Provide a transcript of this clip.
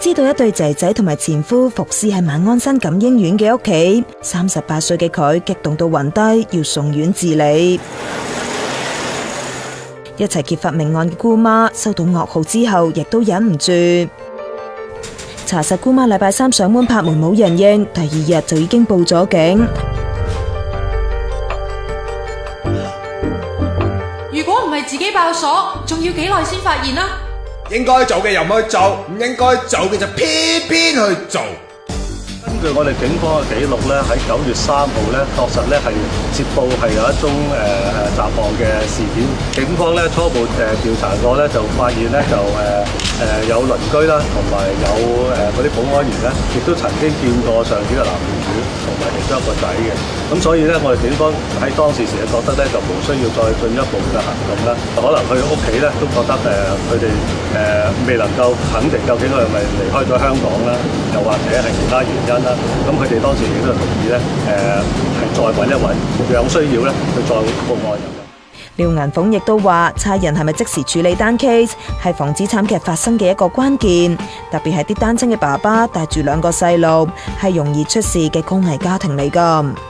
知道一對仔仔同埋前夫服屍喺馬鞍山錦英苑嘅屋企，38歲嘅佢激動到暈低，要送院治理。一齊揭發命案嘅姑媽收到噩耗之後，亦都忍唔住。查實姑媽禮拜三上門拍門冇人應，第2日就已經報咗警。 如果唔係自己爆鎖，仲要幾耐先發現啊？ 應該做嘅又唔去做，唔應該做嘅就偏偏去做。 根據我哋警方嘅記錄咧，喺9月3號咧，確實咧係接報係有一宗襲案嘅事件。警方咧初步調查過咧，就發現咧就有鄰居啦，同埋有嗰啲保安員咧，亦都曾經見過上次嘅男業主同埋其中一個仔嘅。咁所以咧，我哋警方喺當時時覺得咧，就無需要再進一步嘅行動啦。可能去屋企咧，都覺得佢哋未能夠肯定究竟佢係咪離開咗香港啦，又或者係其他原因啦。咁佢哋當時亦都同意咧，係再揾一揾，有需要咧，去再報案。 廖銀鳳亦都話，差人係咪即時處理單 case， 係防止慘劇發生嘅一個關鍵，特別係啲單親嘅爸爸帶住2個細路，係容易出事嘅高危家庭嚟㗎。